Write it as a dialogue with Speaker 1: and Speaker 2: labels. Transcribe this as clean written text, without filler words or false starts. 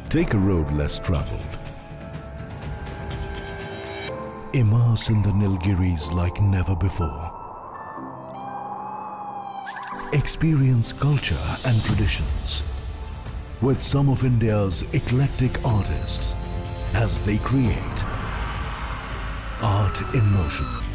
Speaker 1: Take a road less traveled. Immerse in the Nilgiris like never before. Experience culture and traditions with some of India's eclectic artists as they create art in motion.